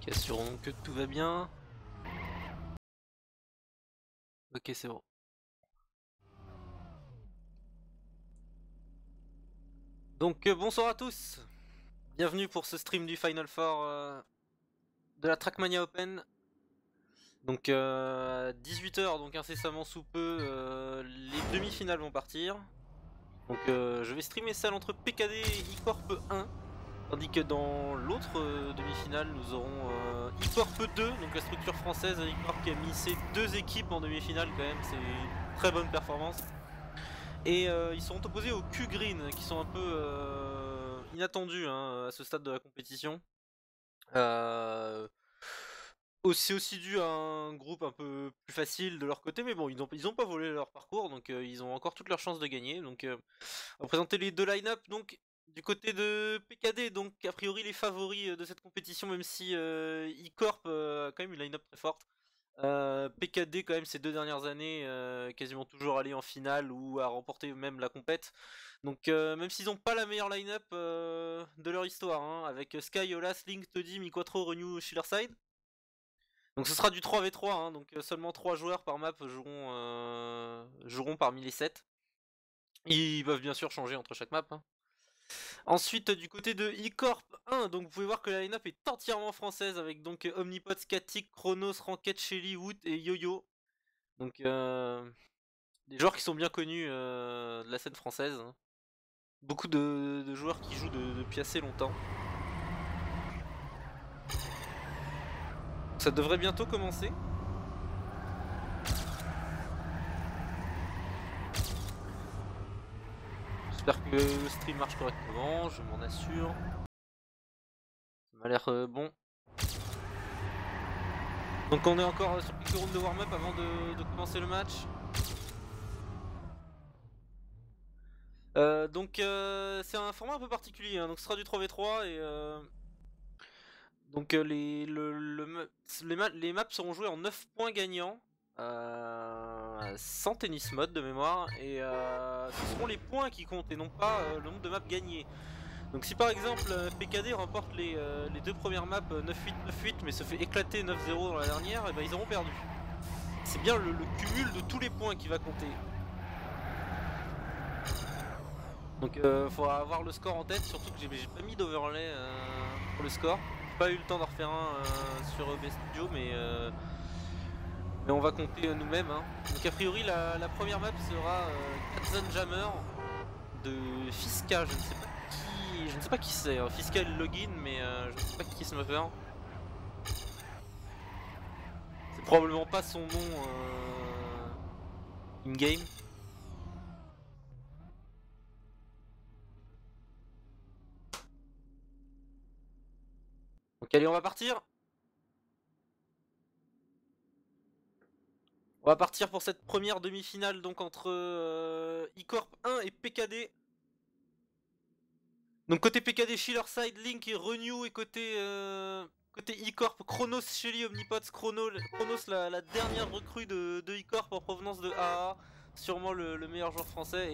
Ok, assurons que tout va bien. Ok, c'est bon. Donc bonsoir à tous. Bienvenue pour ce stream du Final Four de la Trackmania Open. Donc 18h, donc incessamment sous peu, les demi-finales vont partir. Donc je vais streamer celle entre PKD et eCorp 1. Tandis que dans l'autre demi-finale, nous aurons eCorp 2, donc la structure française, eCorp qui a mis ses deux équipes en demi-finale quand même, c'est une très bonne performance. Et ils seront opposés aux Q-Green, qui sont un peu inattendus hein, à ce stade de la compétition. C'est aussi dû à un groupe un peu plus facile de leur côté, mais bon, ils ont pas volé leur parcours, donc ils ont encore toutes leurs chances de gagner. Donc on va présenter les deux line-up. Donc du côté de PKD, donc a priori les favoris de cette compétition, même si eCorp a quand même une line-up très forte. PKD quand même ces deux dernières années quasiment toujours allé en finale ou à remporter même la compète. Donc même s'ils n'ont pas la meilleure line-up de leur histoire, hein, avec Sky, Olas, Link, Toddy, Miquatro, Renew, Schillerside. Donc ce sera du 3v3, hein, donc seulement 3 joueurs par map joueront parmi les 7. Ils peuvent bien sûr changer entre chaque map. Hein. Ensuite, du côté de eCorp 1, donc vous pouvez voir que la line-up est entièrement française avec donc Omnipod, Scatic, Chronos, Ranked, Shelly, Wood et Yo-Yo. Donc des joueurs qui sont bien connus de la scène française. Hein. Beaucoup de joueurs qui jouent depuis assez longtemps. Ça devrait bientôt commencer. J'espère que le stream marche correctement, je m'en assure. Ça m'a l'air bon. Donc on est encore sur quelques rounds de warm-up avant de commencer le match. Donc c'est un format un peu particulier, hein. Donc ce sera du 3v3 et donc les maps seront jouées en 9 points gagnants, sans tennis mode de mémoire, et ce seront les points qui comptent et non pas le nombre de maps gagnées. Donc si par exemple PKD remporte les deux premières maps 9-8, 9-8 mais se fait éclater 9-0 dans la dernière, et ben ils auront perdu. C'est bien le cumul de tous les points qui va compter. Donc faudra avoir le score en tête, surtout que j'ai pas mis d'overlay pour le score. J'ai pas eu le temps d'en refaire un sur OBS Studio, mais on va compter nous-mêmes. Hein. Donc a priori la première map sera Katzenjammer de Fiska, je ne sais pas qui c'est. Fiska est le login, mais je ne sais pas qui est ce mapper. C'est probablement pas son nom in-game. Donc allez, on va partir. On va partir pour cette première demi-finale donc entre eCorp 1 et PKD. Donc côté PKD, Schillerside, Link et Renew, et côté eCorp, Chronos, Shelly, Omnipods, Chronos la dernière recrue de eCorp en provenance de AA, sûrement le meilleur joueur français,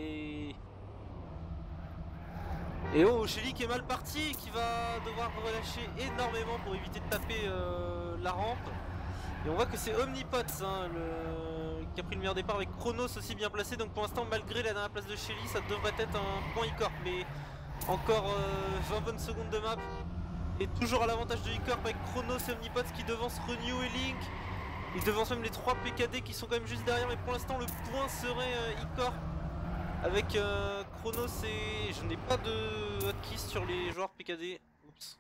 et oh, Shelly qui est mal parti, qui va devoir relâcher énormément pour éviter de taper la rampe. Et on voit que c'est Omnipods hein, qui a pris le meilleur départ avec Chronos aussi bien placé. Donc pour l'instant, malgré la dernière place de Shelly, ça devrait être un point eCorp. Mais encore 20 bonnes secondes de map. Et toujours à l'avantage de eCorp avec Chronos et Omnipods qui devancent Renew et Link. Ils devancent même les 3 PKD qui sont quand même juste derrière. Mais pour l'instant, le point serait eCorp. Avec Chronos et... Je n'ai pas de hotkey sur les joueurs PKD. Oups.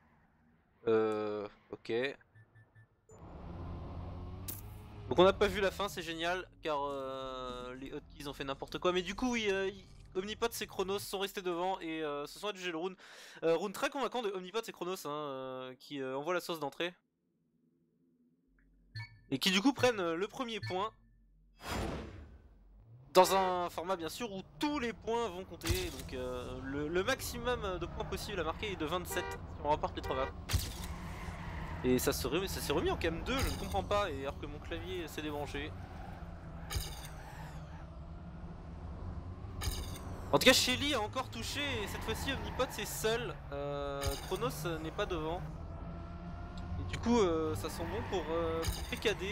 Ok. Donc on n'a pas vu la fin, c'est génial, car les hotkeys ont fait n'importe quoi. Mais du coup, oui, Omnipods et Chronos sont restés devant et se sont adjugés le round. Round très convaincant de Omnipods et Chronos, hein, qui envoient la sauce d'entrée. Et qui du coup prennent le premier point. Dans un format bien sûr où tous les points vont compter. Donc le maximum de points possible à marquer est de 27 si on remporte les 3 maps. Et ça s'est remis en cam 2, je ne comprends pas, et alors que mon clavier s'est débranché. En tout cas, Shelly a encore touché, et cette fois-ci Omnipod c'est seul. Chronos n'est pas devant. Et Du coup ça sent bon pour PKD.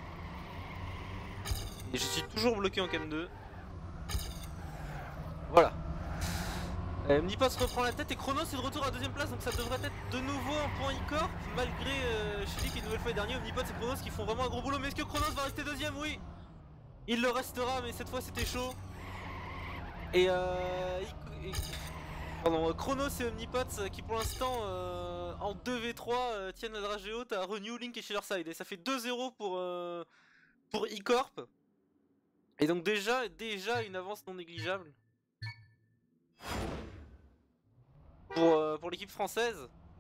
Et je suis toujours bloqué en cam 2. Voilà. Omnipods reprend la tête et Chronos est de retour à deuxième place, donc ça devrait être de nouveau un point e-corp. Malgré Shelly qui une nouvelle fois est dernier, Omnipods et Chronos qui font vraiment un gros boulot. Mais est-ce que Chronos va rester deuxième? Oui, il le restera, mais cette fois c'était chaud. Et pardon, Chronos et Omnipods qui pour l'instant en 2v3 tiennent la dragée haute à Renew, Link et Shilerside. Et ça fait 2-0 pour e-corp. Et donc déjà une avance non négligeable pour l'équipe française.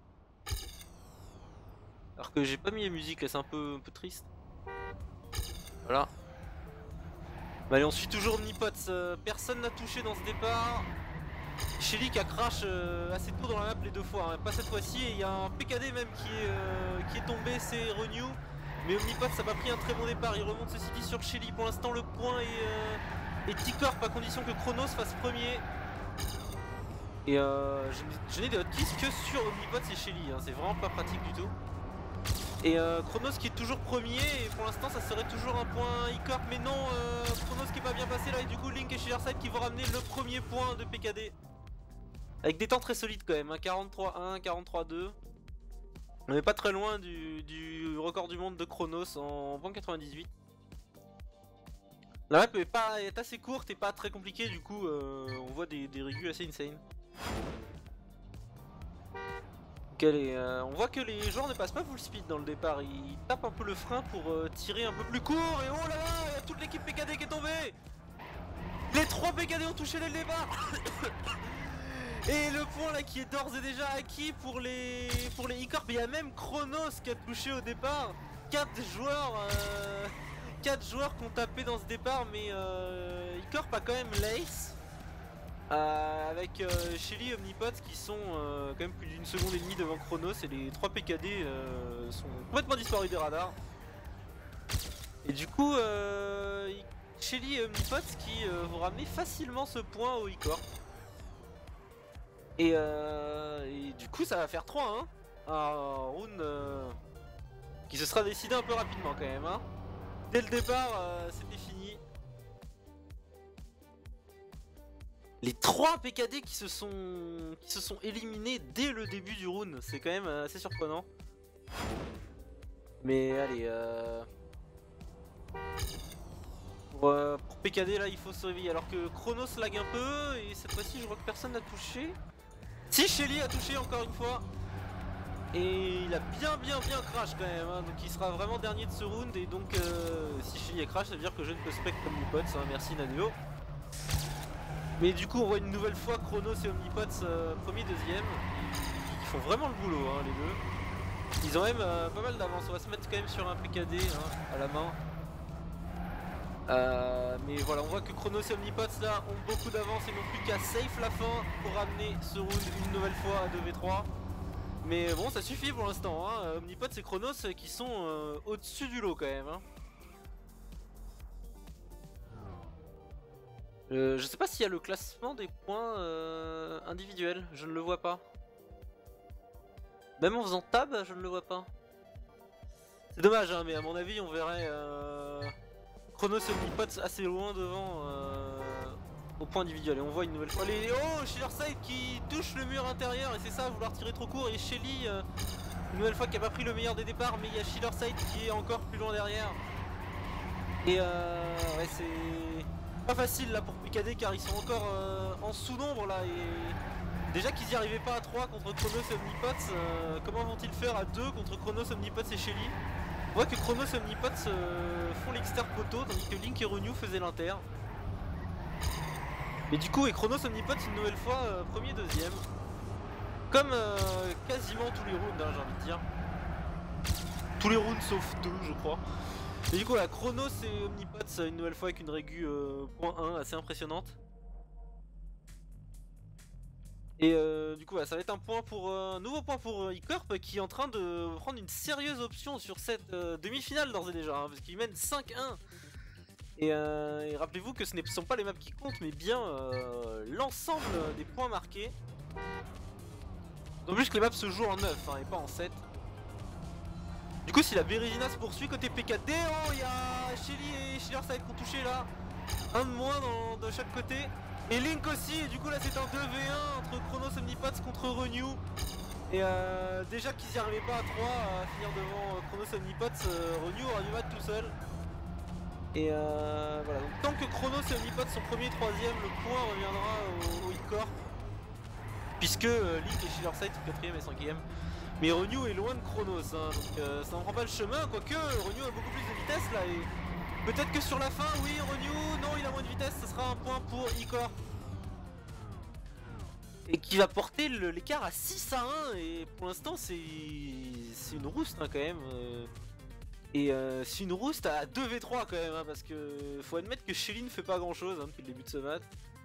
Alors que j'ai pas mis la musique là, c'est un peu triste. Voilà. Bah allez, on suit toujours Omnipods, personne n'a touché dans ce départ. Shelly qui a crash assez tôt dans la map les deux fois, hein. Pas cette fois-ci, et il y a un PKD même qui est tombé, c'est Renew. Mais Omnipods ça n'a pas pris un très bon départ, il remonte ceci dit sur Shelly. Pour l'instant le point est T-Corp à condition que Chronos fasse premier. Et je n'ai des hotkeys que sur Omnipods et Shelly, hein. C'est vraiment pas pratique du tout. Et Chronos qui est toujours premier, et pour l'instant ça serait toujours un point e-corp, mais non, Chronos qui est pas bien passé là, et du coup Link et Shilerside qui vont ramener le premier point de PKD. Avec des temps très solides quand même, hein, 43-1, 43-2. On n'est pas très loin du record du monde de Chronos en 98. La map est assez courte et pas très compliquée, du coup on voit des régus assez insane. On voit que les joueurs ne passent pas full speed dans le départ, ils tapent un peu le frein pour tirer un peu plus court. Et oh là là, il y a toute l'équipe PKD qui est tombée. Les 3 PKD ont touché dès le départ. Et le point là qui est d'ores et déjà acquis pour les e-corp. Il y a même Chronos qui a touché au départ. 4 joueurs qui ont tapé dans ce départ, mais e-corp a quand même l'ace. Avec Shelly et Omnipods qui sont quand même plus d'une seconde et demie devant Chronos, et les 3 PKD sont complètement disparus des radars. Et du coup Shelly et Omnipods qui vont ramener facilement ce point au e-corp. Et du coup ça va faire 3-1, un round qui se sera décidé un peu rapidement quand même, hein. Dès le départ c'était fini. Les 3 PKD qui se sont éliminés dès le début du round, c'est quand même assez surprenant. Mais allez, pour PKD là il faut se réveiller, alors que Chronos lag un peu, et cette fois-ci je vois que personne n'a touché. Si, Shelly a touché encore une fois. Et il a bien crash quand même, hein. Donc il sera vraiment dernier de ce round, et donc si Shelly a crash ça veut dire que je ne peux spec comme Omnipods, hein. Merci Naneo. Mais du coup on voit une nouvelle fois Chronos et Omnipods premier, deuxième. Ils font vraiment le boulot, hein, les deux. Ils ont même pas mal d'avance, on va se mettre quand même sur un PKD, hein, à la main. Mais voilà, on voit que Chronos et Omnipods là ont beaucoup d'avance et n'ont plus qu'à safe la fin pour ramener ce round une nouvelle fois à 2v3. Mais bon, ça suffit pour l'instant, hein. Omnipods et Chronos qui sont au-dessus du lot quand même, hein. Je sais pas s'il y a le classement des points individuels, je ne le vois pas. Même en faisant tab, je ne le vois pas. C'est dommage, hein, mais à mon avis on verrait Chronos et Omnipods assez loin devant au point individuel. Et on voit une nouvelle fois les... Oh, Shilerside qui touche le mur intérieur, et c'est ça, vouloir tirer trop court. Et Shelly une nouvelle fois qui a pas pris le meilleur des départs, mais il y a Shilerside qui est encore plus loin derrière. Et ouais, c'est pas facile là pour PKD, car ils sont encore en sous-nombre là. Et déjà qu'ils y arrivaient pas à 3 contre Chronos et Omnipods, comment vont-ils faire à 2 contre Chronos, Omnipods et Shelly? On voit que Chronos et Omnipods font l'exter poteau, tandis que Link et Renew faisaient l'inter. Mais du coup, et Chronos Omnipods une nouvelle fois premier, deuxième. Comme quasiment tous les rounds, hein, j'ai envie de dire. Tous les rounds sauf 2, je crois. Et du coup, là, Chronos et Omnipods une nouvelle fois avec une régu .1 assez impressionnante. Et du coup, ça va être un point pour un nouveau point pour e-corp qui est en train de prendre une sérieuse option sur cette demi-finale d'ores et déjà, hein, parce qu'il mène 5-1. Et rappelez-vous que ce ne sont pas les maps qui comptent, mais bien l'ensemble des points marqués. En plus que les maps se jouent en 9 hein, et pas en 7. Du coup si la Bérésina se poursuit côté PKD, oh il y a Shelly et Shilerside qui ont touché là. Un de moins de chaque côté. Et Link aussi, et du coup là c'est un 2v1 entre Chronos Omnipods contre Renew. Et déjà qu'ils n'y arrivaient pas à 3 à finir devant Chronos Omnipods, Renew aura du mal tout seul. Et voilà, donc tant que Chronos et Omnipods sont premier et troisième, le point reviendra au E-Corp. Puisque Link et Shilerside sont 4ème et 5ème. Mais Renew est loin de Chronos, hein, donc ça n'en prend pas le chemin, quoique Renew a beaucoup plus de vitesse là. Et peut-être que sur la fin, oui, Renew, non, il a moins de vitesse, ce sera un point pour E-Corp. Et qui va porter l'écart à 6-1, et pour l'instant c'est une rouste hein, quand même. Et c'est une rouste à 2v3 quand même, hein, parce que faut admettre que Shelly ne fait pas grand chose hein, depuis le début de ce match.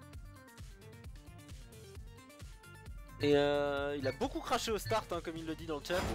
Et il a beaucoup craché au start, hein, comme il le dit dans le chat.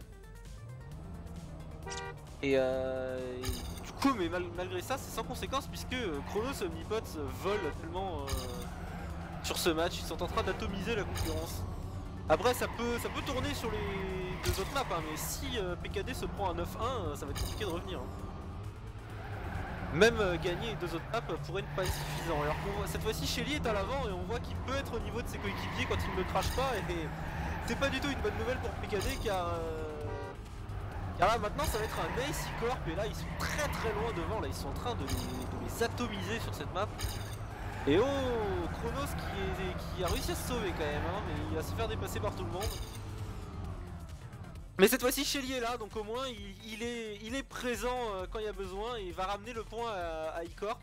Et du coup, mais malgré ça, c'est sans conséquence, puisque Chronos et Omnipods volent tellement sur ce match. Ils sont en train d'atomiser la concurrence. Après, ça peut tourner sur les deux autres maps, hein, mais si PKD se prend un 9-1, ça va être compliqué de revenir. Hein. Même gagner les deux autres maps pourrait ne pas être suffisant. Alors cette fois-ci, Shelly est à l'avant et on voit qu'il peut être au niveau de ses coéquipiers quand il ne crache pas. Et c'est pas du tout une bonne nouvelle pour PKD car là maintenant ça va être un Ace E-Corp et là ils sont très loin devant. Là ils sont en train de les atomiser sur cette map. Et oh, Chronos qui a réussi à se sauver quand même, hein, mais il va se faire dépasser par tout le monde. Mais cette fois-ci Shelly est là, donc au moins il est présent quand il y a besoin et il va ramener le point à E-Corp.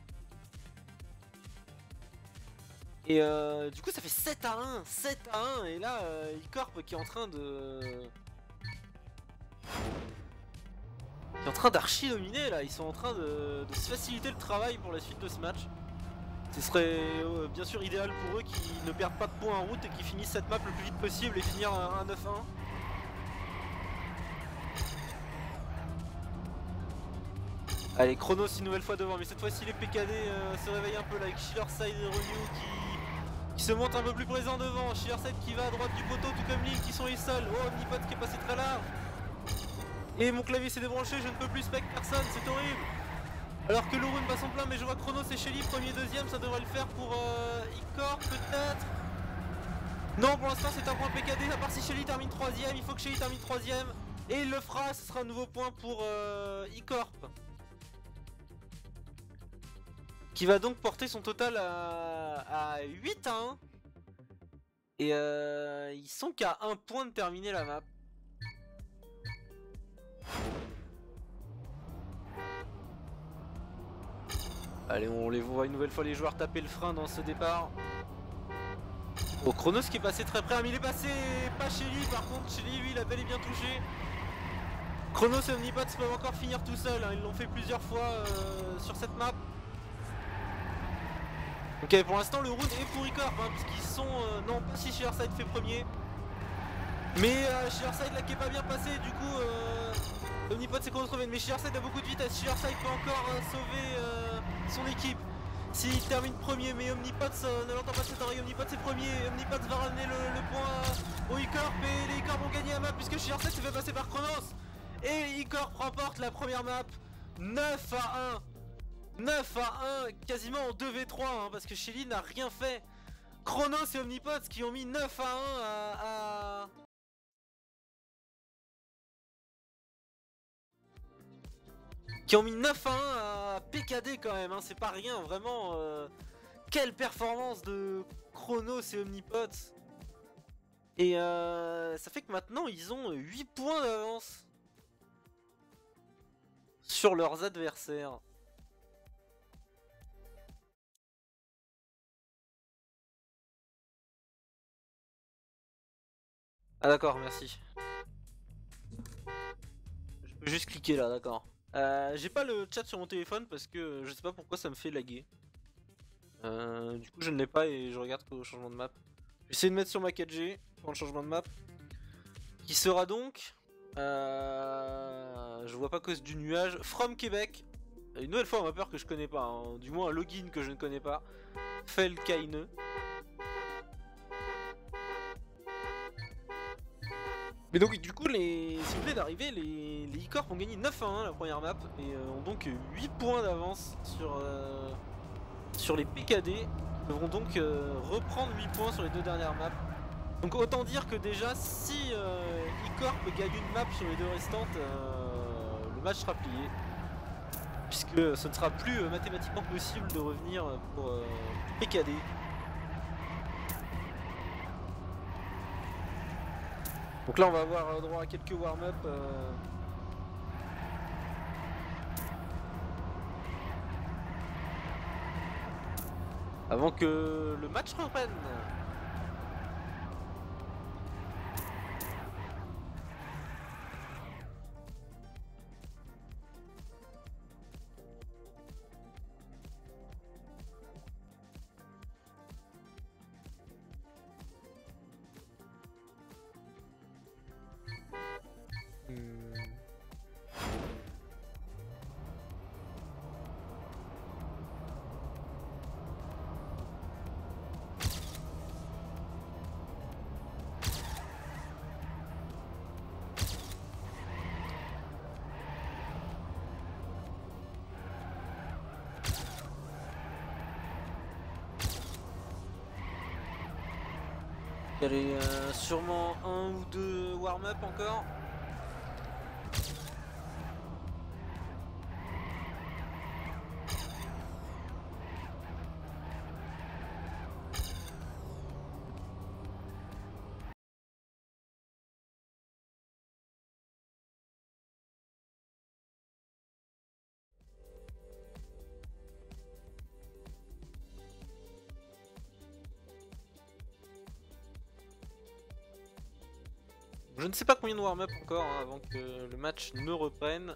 Et du coup ça fait 7-1, 7-1 et là E-Corp qui est en train d'archi dominer là, ils sont en train de se faciliter le travail pour la suite de ce match. Ce serait bien sûr idéal pour eux qui ne perdent pas de points en route et qui finissent cette map le plus vite possible et finir un 9-1. Allez, Chronos une nouvelle fois devant, mais cette fois-ci les PKD se réveillent un peu là avec Shilerside et Renew qui se montent un peu plus présent devant. Shilerside qui va à droite du poteau, tout comme Link qui sont les seuls. Oh, Omnipods qui est passé très large. Et mon clavier s'est débranché, je ne peux plus spec personne, c'est horrible. Alors que Lurun passe en plein, mais je vois Chronos et Shelly, premier, deuxième, ça devrait le faire pour E-Corp peut-être. Non, pour l'instant c'est un point PKD, à part si Shelly termine troisième, il faut que Shelly termine troisième. Et il le fera, ce sera un nouveau point pour E-Corp. Qui va donc porter son total à 8-1. Et ils sont qu'à un point de terminer la map. Allez, on les voit une nouvelle fois les joueurs taper le frein dans ce départ. Oh, Chronos qui est passé très près, mais il est passé pas Shelly par contre. Shelly lui il a bel et bien touché. Chronos et Omnipods peuvent encore finir tout seuls, hein. Ils l'ont fait plusieurs fois sur cette map. Ok, pour l'instant le round est pour E-Corp, hein, puisqu'ils sont... non, pas si Shilerside fait premier. Mais Shilerside là qui est pas bien passé, du coup Omnipods s'est retrouvé. Mais Shilerside a beaucoup de vitesse, Shilerside peut encore sauver son équipe. S'il termine premier, mais Omnipods ne l'entend pas cette oreille, Omnipods est premier, Omnipods va ramener le point au E-Corp et les E-Corp vont gagner la map puisque Shilerside s'est fait passer par Chronos. Et E-Corp remporte la première map 9-1. 9-1, quasiment en 2v3, hein, parce que Shelly n'a rien fait. Chronos et Omnipods qui ont mis 9-1 à... Qui ont mis 9-1 à PKD quand même, hein, c'est pas rien, vraiment. Quelle performance de Chronos et Omnipods. Et ça fait que maintenant ils ont 8 points d'avance sur leurs adversaires. Ah d'accord, merci. Je peux juste cliquer là, d'accord. J'ai pas le chat sur mon téléphone parce que je sais pas pourquoi ça me fait laguer. Du coup je ne l'ai pas et je regarde qu'au changement de map. Je vais essayer de mettre sur ma 4G pour le changement de map. Qui sera donc... je vois pas cause du nuage. From Québec. Une nouvelle fois un mapper que je connais pas, hein. Du moins un login que je ne connais pas. Felkaine. Mais donc du coup, si vous venez d'arriver, les E-Corp ont gagné 9-1 la première map et ont donc 8 points d'avance sur les PKD. Ils devront donc reprendre 8 points sur les 2 dernières maps. Donc autant dire que déjà, si E-Corp gagne une map sur les 2 restantes, le match sera plié. Puisque ce ne sera plus mathématiquement possible de revenir pour PKD. Donc là on va avoir droit à quelques warm-up. Avant que le match reprenne. Il y a sûrement 1 ou 2 warm-up encore. Je ne sais pas combien de warm-up encore hein, avant que le match ne reprenne.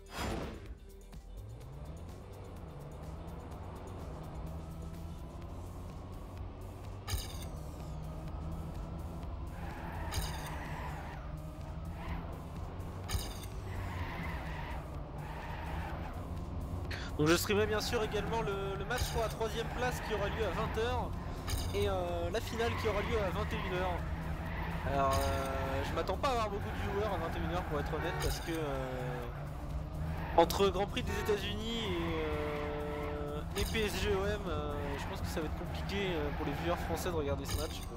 Donc je streamerai bien sûr également le match pour la 3ème place qui aura lieu à 20 h et la finale qui aura lieu à 21 h. Alors je m'attends pas à avoir beaucoup de viewers à 21 h pour être honnête parce que entre Grand Prix des États-Unis et PSG-OM, je pense que ça va être compliqué pour les viewers français de regarder ce match.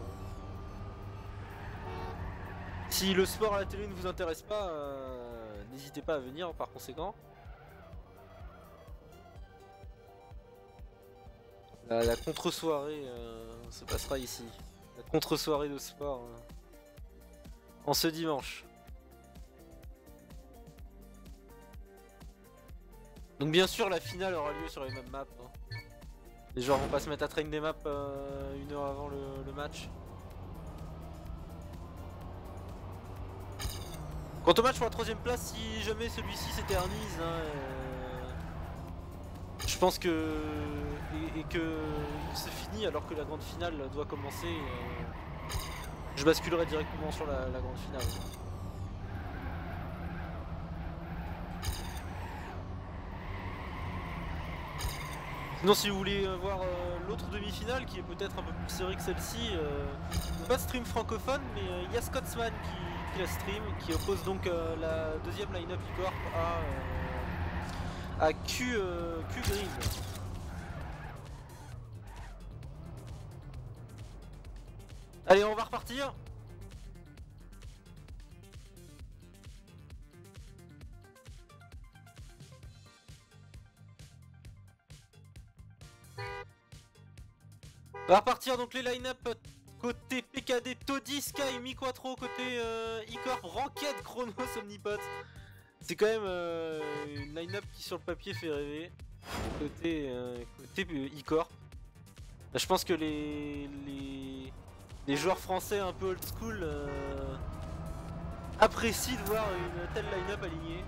Si le sport à la télé ne vous intéresse pas, n'hésitez pas à venir par conséquent. La contre-soirée se passera ici. La contre-soirée de sport en ce dimanche. Donc bien sûr la finale aura lieu sur les mêmes maps. Hein. Les joueurs vont pas se mettre à train des maps 1 heure avant le match. Quant au match pour la 3ème place, si jamais celui-ci s'éternise, hein, je pense que il se finit alors que la grande finale doit commencer. Je basculerai directement sur la grande finale. Sinon si vous voulez voir l'autre demi-finale qui est peut-être un peu plus serrée que celle-ci, pas de stream francophone mais il y a Scotsman qui la stream, qui oppose donc la 2ème line-up E-Corp à Q Green. Allez on va repartir. On va repartir donc les line-up côté PKD, Toddy, Sky, Mi-Quattro, côté E-Corp, Ranked, Chronos, Omnipot. C'est quand même une line-up qui sur le papier fait rêver. Côté E-Corp. Je pense que les joueurs français un peu old school apprécient de voir une telle line-up alignée.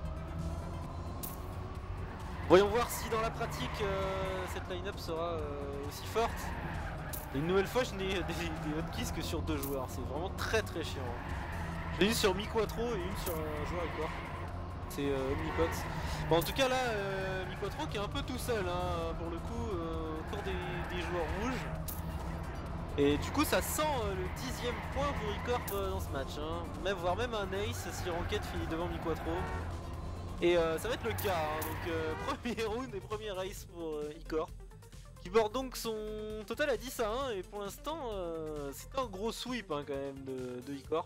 Voyons voir si dans la pratique cette line-up sera aussi forte. Et une nouvelle fois je n'ai des hotkeys que sur 2 joueurs, c'est vraiment très chiant. J'ai une sur Mi-Quattro et une sur un joueur E-Corp. C'est Omnipot. Bon en tout cas là, Mi-Quattro qui est un peu tout seul hein, pour le coup autour des joueurs rouges. Et du coup ça sent le 10e point pour E-Corp dans ce match, hein. Même, voire même un ace si Ranked finit devant Mi-Quattro. Et ça va être le cas, hein. Donc premier round et premier ace pour E-Corp. Qui porte donc son total à 10-1 et pour l'instant c'est un gros sweep hein, quand même de E-Corp.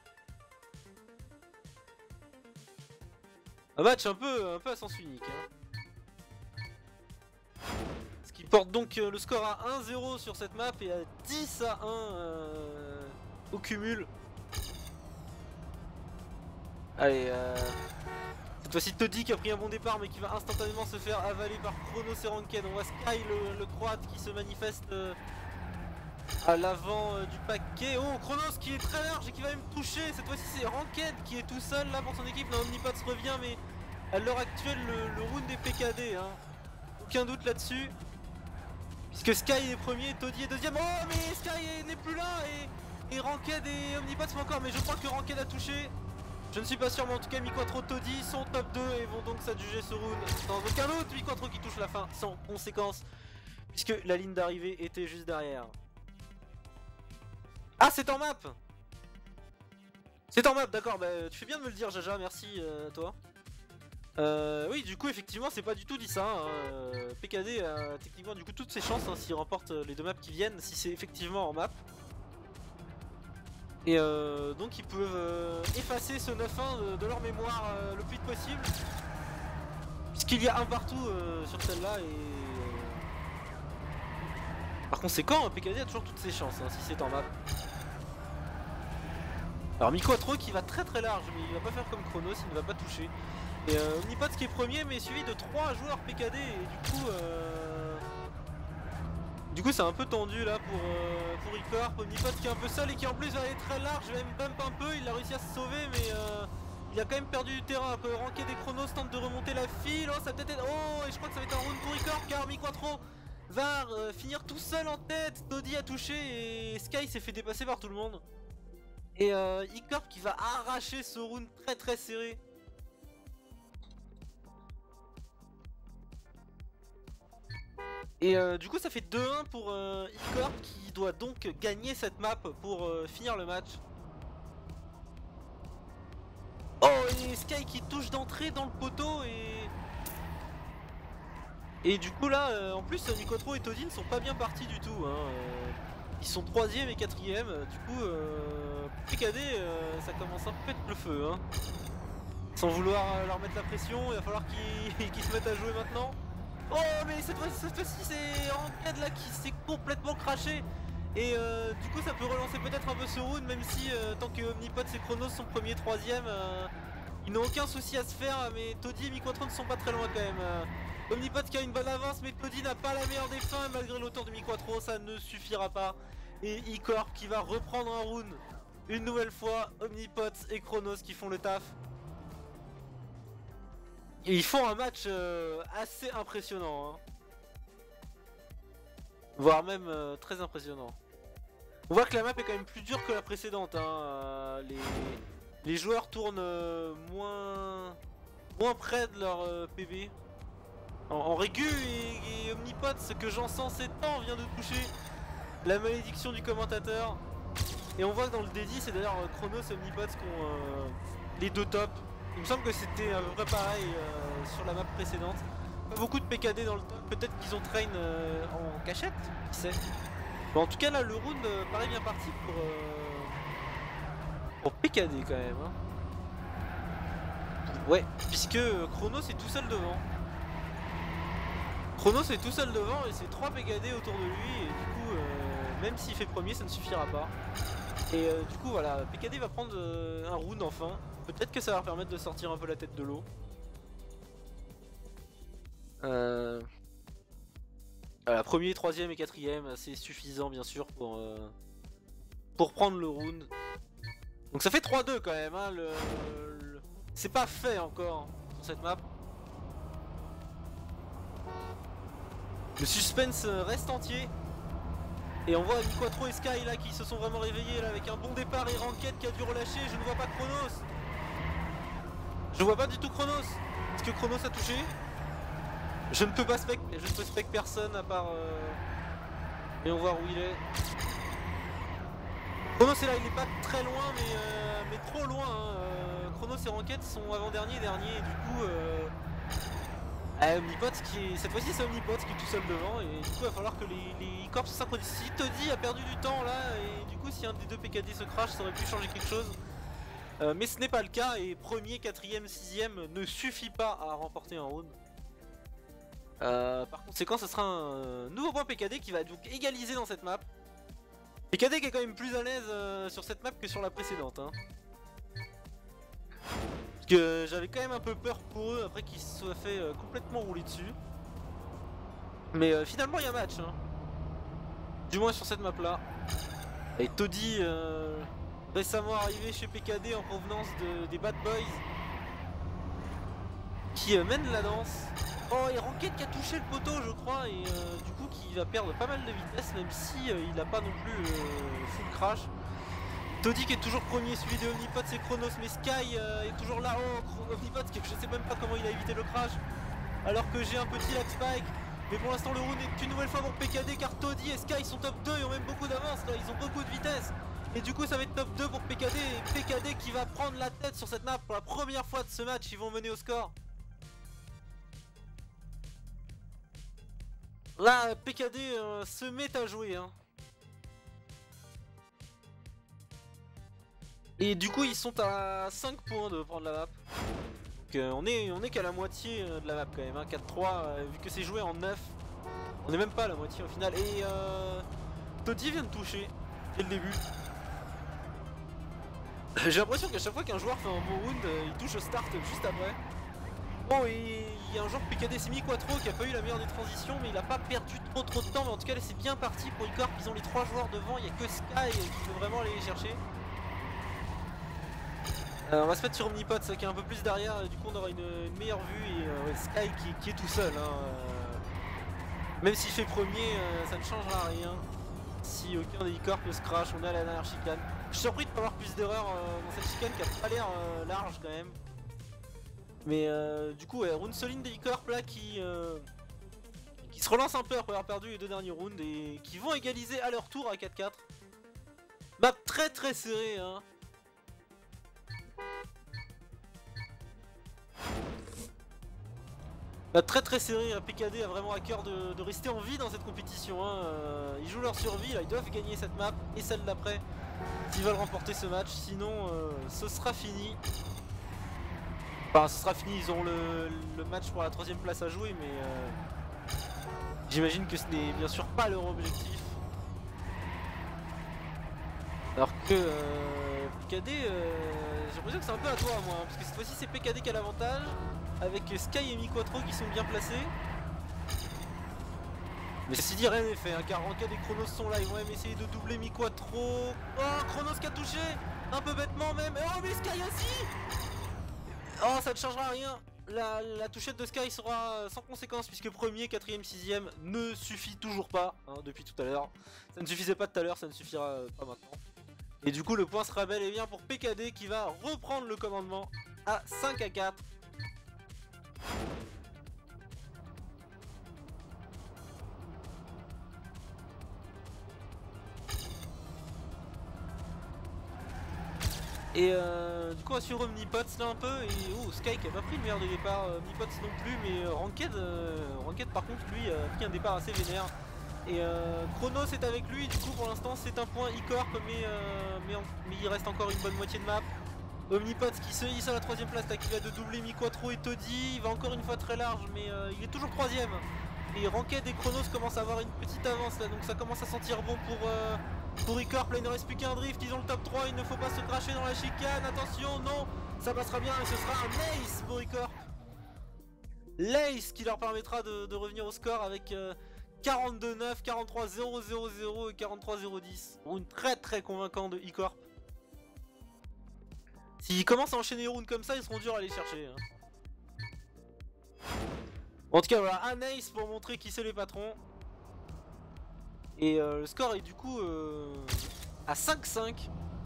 Un match un peu à sens unique. Hein. Ce qui porte donc le score à 1-0 sur cette map et à 10-1 au cumul. Allez, cette fois-ci Toddy qui a pris un bon départ mais qui va instantanément se faire avaler par Chronos et Ranked. On voit Sky le croate qui se manifeste à l'avant du paquet. Oh, Chronos qui est très large et qui va même toucher. Cette fois-ci c'est Ranked qui est tout seul là pour son équipe. Non, Omnipods revient mais à l'heure actuelle le round est PKD hein. Aucun doute là-dessus. Puisque Sky est premier, Toddy est deuxième. Oh mais Sky n'est plus là et Ranked et Omnipods font encore. Mais je crois que Ranked a touché. Je ne suis pas sûr mais en tout cas Mi-Quattro Toddy sont top 2 et vont donc s'adjuger ce round sans aucun doute. Mi-Quattro qui touche la fin sans conséquence. Puisque la ligne d'arrivée était juste derrière. Ah c'est en map. C'est en map d'accord, bah, tu fais bien de me le dire Jaja, merci à toi. Oui du coup effectivement c'est pas du tout dit ça hein. PKD a techniquement du coup toutes ses chances hein, s'il remporte les deux maps qui viennent, si c'est effectivement en map. Et donc ils peuvent effacer ce 9-1 de leur mémoire le plus vite possible. Puisqu'il y a un partout sur celle-là et... Par conséquent PKD a toujours toutes ses chances hein, si c'est en map. Alors Mi-Quattro qui va très très large mais il va pas faire comme Chronos, il ne va pas toucher. Et Omnipods qui est premier mais suivi de 3 joueurs PKD et du coup c'est un peu tendu là pour E-Corp. Omnipods qui est un peu seul et qui en plus va aller très large, va même bump un peu, il a réussi à se sauver mais il a quand même perdu du terrain. Ranked et Chronos tentent de remonter la file, oh ça peut-être être... Oh et je crois que ça va être un round pour E-Corp car Mi-Quattro va finir tout seul en tête. Toddy a touché et Sky s'est fait dépasser par tout le monde. Et E-Corp qui va arracher ce round très très serré. Et du coup ça fait 2-1 pour E-Corp qui doit donc gagner cette map pour finir le match. Oh et Sky qui touche d'entrée dans le poteau et du coup là en plus Mi-Quattro et Toddy ne sont pas bien partis du tout hein. Ils sont 3ème et 4ème. Du coup PKD ça commence un peu à être le feu hein. Sans vouloir leur mettre la pression, il va falloir qu'ils se mettent à jouer maintenant. Oh mais cette fois-ci c'est Ranked là qui s'est complètement craché. Et du coup ça peut relancer peut-être un peu ce round. Même si tant que Omnipods et Chronos sont premier, 3ème ils n'ont aucun souci à se faire. Mais Toddy et Mi-Quattro ne sont pas très loin quand même. Omnipods qui a une bonne avance mais Toddy n'a pas la meilleure des fins. Malgré l'auteur de Mi-Quattro ça ne suffira pas. Et E-Corp qui va reprendre un round une nouvelle fois. Omnipods et Chronos qui font le taf. Et ils font un match assez impressionnant hein. Voire même très impressionnant. On voit que la map est quand même plus dure que la précédente hein. Les joueurs tournent moins près de leur PB. En régu et Omnipods, ce que j'en sens c'est temps vient de toucher la malédiction du commentateur. Et on voit que dans le D10 c'est d'ailleurs Chronos et Omnipods qui ont les deux tops. Il me semble que c'était à peu près pareil sur la map précédente. Pas beaucoup de PKD dans le top, peut-être qu'ils ont train en cachette, qui sait. Bon, en tout cas là le round paraît bien parti pour PKD quand même hein. Ouais, puisque Chronos est tout seul devant. Chronos est tout seul devant et c'est 3 PKD autour de lui et du coup même s'il fait premier ça ne suffira pas. Et du coup voilà, PKD va prendre un round enfin. Peut-être que ça va leur permettre de sortir un peu la tête de l'eau. Voilà, premier, troisième et quatrième, c'est suffisant bien sûr pour prendre le round. Donc ça fait 3-2 quand même, hein, c'est pas fait encore sur cette map. Le suspense reste entier. Et on voit Mi-Quattro et Sky là qui se sont vraiment réveillés là avec un bon départ et Ranked qui a dû relâcher. Je ne vois pas Chronos. Je vois pas du tout Chronos. Est-ce que Chronos a touché? Je ne peux pas spec personne à part... Voyons voir où il est. Chronos est là, il est pas très loin mais trop loin hein. Chronos et Rocket sont avant-dernier et dernier et du coup Omnipot qui est. Cette fois-ci c'est Omnipot qui est tout seul devant et du coup il va falloir que les corps se synchronisent. Si Toddy a perdu du temps là et du coup si un des deux PKD se crash ça aurait pu changer quelque chose. Mais ce n'est pas le cas et premier, quatrième, sixième ne suffit pas à remporter un round. Par conséquent ce sera un nouveau point PKD qui va donc égaliser dans cette map. PKD qui est quand même plus à l'aise sur cette map que sur la précédente hein. Parce que j'avais quand même un peu peur pour eux après qu'ils se soient fait complètement rouler dessus. Mais finalement il y a match hein. Du moins sur cette map là. Et Toddy récemment arrivé chez PKD en provenance des Bad Boys qui mène la danse. Oh et Rocket qui a touché le poteau je crois et du coup qui va perdre pas mal de vitesse même si il a pas non plus full crash. Toddy qui est toujours premier, suivi de Omnipot c'est Chronos mais Sky est toujours là. Oh Omnipot qui je sais même pas comment il a évité le crash alors que j'ai un petit lag spike. Mais pour l'instant le round est une nouvelle fois pour PKD car Toddy et Sky sont top 2 et ont même beaucoup d'avance là, ils ont beaucoup de vitesse. Et du coup ça va être top 2 pour PKD et PKD qui va prendre la tête sur cette map pour la première fois de ce match, ils vont mener au score. Là PKD se met à jouer hein. Et du coup ils sont à 5 points de prendre la map. Donc on est qu'à la moitié de la map quand même hein. 4-3 vu que c'est joué en 9. On est même pas à la moitié au final. Et Toddy vient de toucher dès le début. J'ai l'impression qu'à chaque fois qu'un joueur fait un bon round il touche au start juste après. Bon et il y a un joueur PKD Semi Quattro qui a pas eu la meilleure des transitions mais il a pas perdu trop de temps. Mais en tout cas là c'est bien parti pour Icorp, ils ont les 3 joueurs devant, il y a que Sky qui peut vraiment aller les chercher. On va se mettre sur Omnipot qui est un peu plus derrière et du coup on aura une meilleure vue et ouais, Sky qui est tout seul hein. Même s'il fait premier ça ne changera rien. Si aucun des Icorp ne se crash, on est à la dernière chicane. Je suis surpris de ne pas avoir plus d'erreurs dans cette chicane qui a pas l'air large quand même. Mais du coup ouais, round solide des Icorp là qui se relance un peu après avoir perdu les 2 derniers rounds et qui vont égaliser à leur tour à 4-4. Map très serrée hein. Très serré, PKD a vraiment à cœur de rester en vie dans cette compétition hein. Ils jouent leur survie, là, ils doivent gagner cette map et celle d'après s'ils veulent remporter ce match, sinon ce sera fini. Enfin ce sera fini, ils auront le match pour la 3ème place à jouer mais j'imagine que ce n'est bien sûr pas leur objectif. Alors que PKD, j'ai l'impression que c'est un peu à toi moi, hein, parce que cette fois-ci c'est PKD qui a l'avantage. Avec Sky et Miquattro qui sont bien placés. Mais ceci dit rien n'est fait hein, car Rocket et Chronos sont là, ils vont même essayer de doubler Miquattro. Oh Chronos qui a touché, un peu bêtement même. Oh mais Sky aussi. Oh ça ne changera rien. La touchette de Sky sera sans conséquence puisque premier, quatrième, sixième ne suffit toujours pas hein, depuis tout à l'heure. Ça ne suffisait pas tout à l'heure, ça ne suffira pas maintenant. Et du coup le point sera bel et bien pour PKD qui va reprendre le commandement à 5-4. Et du coup on va suivre Omnipots là un peu et oh Sky qui a pas pris le meilleur de départ, Omnipots non plus mais Ranked par contre lui a pris un départ assez vénère. Et Chronos est avec lui, du coup pour l'instant c'est un point Icorp mais il reste encore une bonne moitié de map. Omnipot qui se hisse à la 3ème place là, qui va de doubler Miquattro et Toddy, il va encore une fois très large mais il est toujours 3ème. Et Ranked et Chronos commencent à avoir une petite avance là donc ça commence à sentir bon pour Icorp. Là il ne reste plus qu'un drift, ils ont le top 3, il ne faut pas se cracher dans la chicane, attention non, ça passera bien et ce sera un ace pour Icorp. L'ace qui leur permettra de revenir au score avec 42-9, 43-0-0-0 et 43-0-10. Pour une très convaincant de Icorp. S'ils commencent à enchaîner les rounds comme ça, ils seront durs à aller chercher. Hein. En tout cas, voilà, un ace pour montrer qui c'est les patrons. Et le score est du coup à 5-5.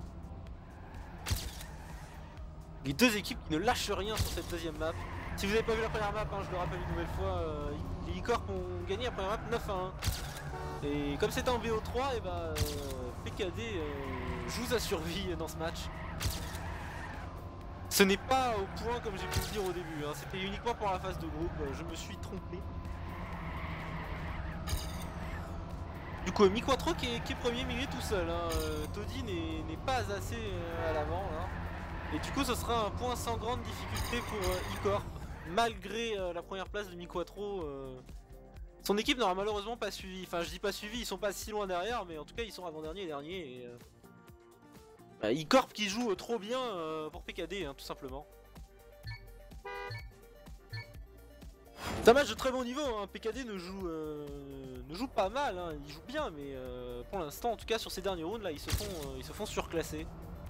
Les deux équipes qui ne lâchent rien sur cette 2ème map. Si vous n'avez pas vu la première map, hein, je le rappelle une nouvelle fois, les Icorp ont gagné la première map 9-1. Et comme c'était en BO3, et bah PKD joue sa survie dans ce match. Ce n'est pas au point comme j'ai pu le dire au début, hein. C'était uniquement pour la phase de groupe, je me suis trompé. Du coup, Mi4tro qui est premier, mais il est tout seul, hein. Toddy n'est pas assez à l'avant là. Et du coup, ce sera un point sans grande difficulté pour E-Corp, malgré la première place de Mi4tro. Son équipe n'aura malheureusement pas suivi. Enfin, je dis pas suivi, ils sont pas si loin derrière, mais en tout cas, ils sont avant-dernier et dernier. Et, E-Corp qui joue trop bien pour PKD, hein, tout simplement. C'est un match de très bon niveau, hein. PKD ne joue pas mal, hein. Il joue bien, mais pour l'instant, en tout cas sur ces derniers rounds là, ils se font surclasser.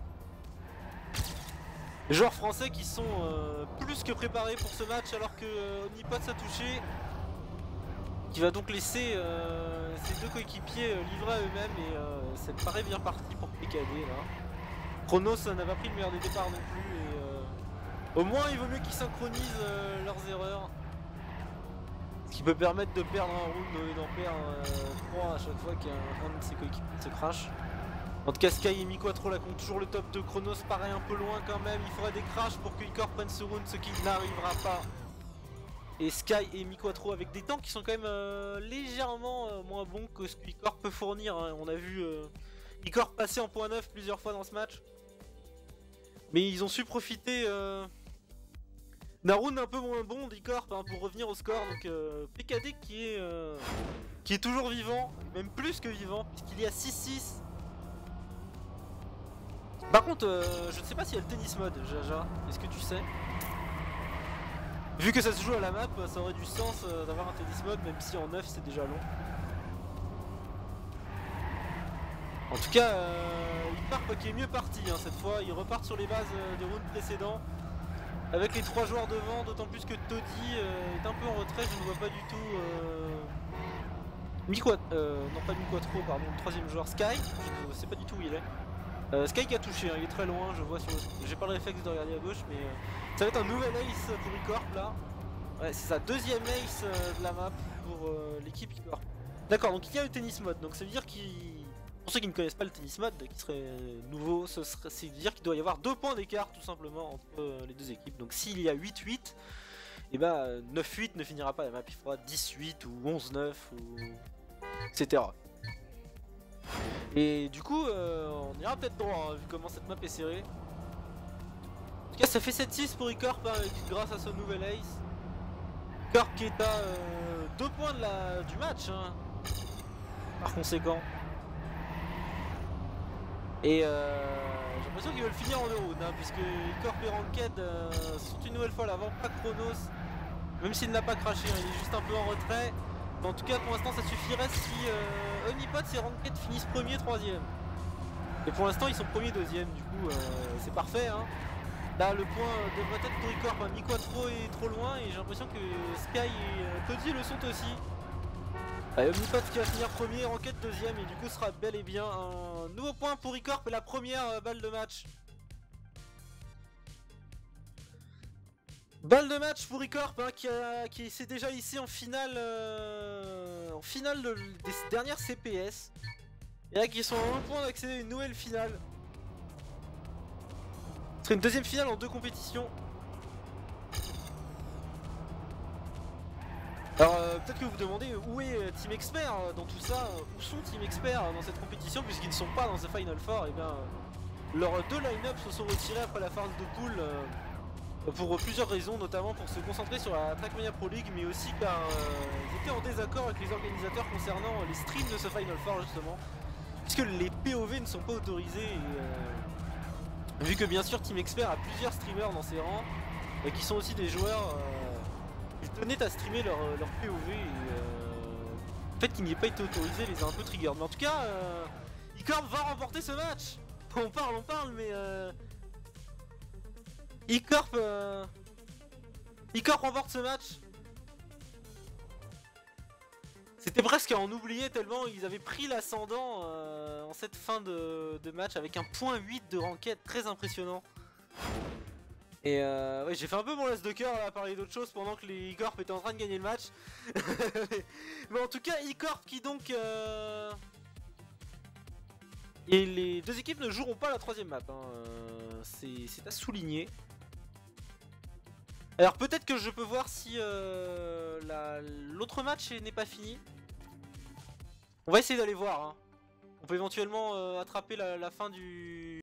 Les joueurs français qui sont plus que préparés pour ce match alors que Omnipod s'est touché. Qui va donc laisser ses deux coéquipiers livrés à eux-mêmes et ça me paraît bien parti pour PKD là. Chronos n'a pas pris le meilleur des départs non plus et au moins il vaut mieux qu'ils synchronisent leurs erreurs. Ce qui peut permettre de perdre un round et d'en perdre 3 à chaque fois qu'un de ses coéquipiers se crash. En tout cas Sky et Mi4tro là comptent toujours le top 2, Chronos paraît un peu loin quand même, il faudra des crashs pour que E-Corp prenne ce round, ce qui n'arrivera pas. Et Sky et Mi4tro avec des tanks qui sont quand même légèrement moins bons que ce que E-Corp peut fournir, hein. On a vu E-Corp passer en point 9 plusieurs fois dans ce match. Mais ils ont su profiter d'un round un peu moins bon d'E-Corp hein, pour revenir au score. Donc PKD qui est toujours vivant, même plus que vivant, puisqu'il y a 6-6. Par contre, je ne sais pas s'il y a le tennis mode, Jaja, est-ce que tu sais? Vu que ça se joue à la map, ça aurait du sens d'avoir un tennis mode, même si en 9 c'est déjà long. En tout cas, E-Corp qui est mieux parti hein, cette fois, ils repartent sur les bases des rounds précédents. Avec les 3 joueurs devant, d'autant plus que Toddy est un peu en retrait, je ne vois pas du tout non pas Mi4tro, pardon, le troisième joueur Sky, je ne sais pas du tout où il est. Sky qui a touché, hein, il est très loin, je vois sur le... J'ai pas le réflexe de regarder à gauche, mais ça va être un nouvel ace pour E-Corp là. Ouais, c'est sa deuxième ace de la map pour l'équipe E-Corp. D'accord, donc il y a le tennis mode, donc ça veut dire qu'il... Pour ceux qui ne connaissent pas le tennis mode, qui serait nouveau, c'est dire qu'il doit y avoir 2 points d'écart tout simplement entre les deux équipes. Donc s'il y a 8-8, et bah 9-8 ne finira pas la map, il faudra 10-8 ou 11-9 ou... etc. Et du coup, on ira peut-être droit, hein, vu comment cette map est serrée. En tout cas, ça fait 7-6 pour E-Corp hein, grâce à ce nouvel ace. E-Corp qui est à 2 points du match, hein, par conséquent. Et j'ai l'impression qu'ils veulent finir en 2 rounds, hein, puisque E-Corp et Ranked sont une nouvelle fois à l'avant, pas Chronos. Même s'il n'a pas craché, hein, il est juste un peu en retrait. Mais en tout cas, pour l'instant, ça suffirait si Omnipod et Ranked finissent premier, troisième. Et pour l'instant, ils sont premier, deuxième, du coup, c'est parfait. Hein. Là, le point devrait être pour E-Corp. Hein. Mi4tro est trop loin et j'ai l'impression que Sky et Toddy le sont aussi. Omnipod qui va finir premier, Ranked deuxième, et du coup, sera bel et bien un nouveau point pour E-Corp et la première balle de match. Balle de match pour E-Corp hein, qui s'est déjà hissé en finale des dernières CPS. Et là qui sont à un point d'accéder à une nouvelle finale. Ce serait une deuxième finale en 2 compétitions. Alors peut-être que vous vous demandez où est Team Expert dans tout ça, où sont Team Expert dans cette compétition puisqu'ils ne sont pas dans ce Final Four. Et bien leurs 2 line-up se sont retirés après la phase de poule. Pour plusieurs raisons, notamment pour se concentrer sur la Trackmania Pro League, mais aussi car ils étaient en désaccord avec les organisateurs concernant les streams de ce Final Four justement, puisque les POV ne sont pas autorisés, et vu que bien sûr Team Expert a plusieurs streamers dans ses rangs, et qui sont aussi des joueurs, ils tenaient à streamer leur POV, et le fait qu'il n'y ait pas été autorisé les a un peu triggered. Mais en tout cas, E-Corp va remporter ce match. On parle, mais... E-Corp remporte ce match. C'était presque à en oublier tellement ils avaient pris l'ascendant en cette fin de match avec un point 8 de ranked très impressionnant. Et ouais, j'ai fait un peu mon las de cœur à parler d'autre chose pendant que les E-Corp étaient en train de gagner le match. Mais en tout cas, E-Corp qui donc... Et les deux équipes ne joueront pas la troisième map, hein. C'est à souligner. Alors peut-être que je peux voir si l'autre match n'est pas fini. On va essayer d'aller voir, hein. On peut éventuellement attraper la fin du...